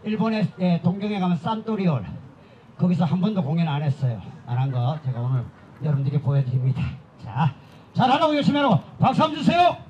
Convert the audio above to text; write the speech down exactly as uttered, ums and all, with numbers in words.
일본의 예, 동경에 가면 산토리올 거기서 한 번도 공연 안 했어요. 안 한 거 제가 오늘 여러분들께 보여드립니다. 자, 잘하라고 열심히 하라고 박수 한번 주세요.